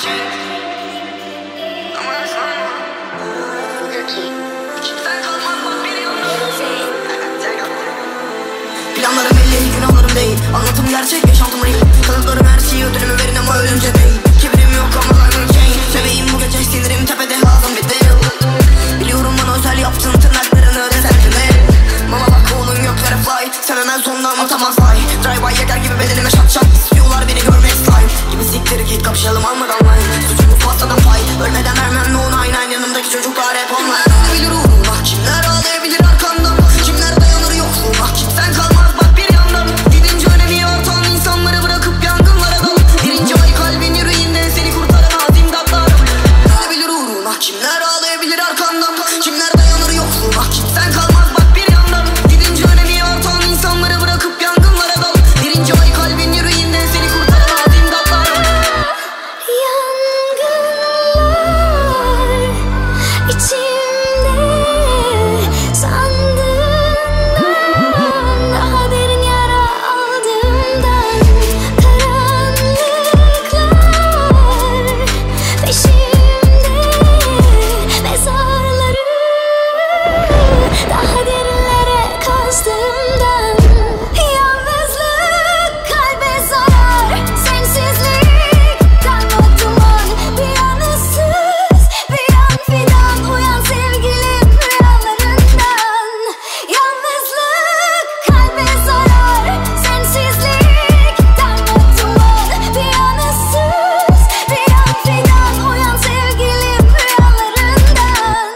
Planlarım belli, günahlarım değil. Anlatım gerçek, yaşantım değil. Kanıtlarım her şeyi, ödülümü verin ama ölünce değil. Kibirim yok ama vermem şey. Bebeğim bu gece, sinirim tepede, lazım bir değil. Biliyorum bana özel yaptın tırnaklarını reservine. Mama bak oğlun göklere fly. Sevemez sondan unutamaz fly. Drive-by yeter gibi bedenime şat şat. İstiyorlar beni görmek slime. Gibi siktir git kapışalım almadan line. Suçumuz pastadan pay. Ölmeden vermem no nine. Yanımdaki çocuklar hep online. Bilir uğruna kimler ağlayabilir arkandan. Kimler dayanır yokluğuna. Kimsen kalmaz bak bir yandan. Gidince önemi artan insanları bırakıp yangınlara dal. Birinci ay kalbin yüreğinden seni kurtaran azim datlarım. Bilir uğruna kimler ağlayabilir arkandan. Kimler dayanır yokluğuna. Kimsen kalmaz bak bir yandan. Gidince önemi artan insanları bırakıp yangınlara dal. Birinci ay kalbin yüreğinden seni kurtaran azim datlarım. Yangınlar içimde, sandığımdan daha derin yara aldığımdan. Karanlıklar peşimde, mezarları daha derinlere kazdığımdan. Yalnızlık kalbe zarar, sensizlik karma duman. Bir an ıssız, bir an fidan, uyan sevgilim rüyalarından. Yalnızlık kalbe zarar, sensizlik karma duman. Bir an ıssız, bir an fidan, uyan sevgilim rüyalarından.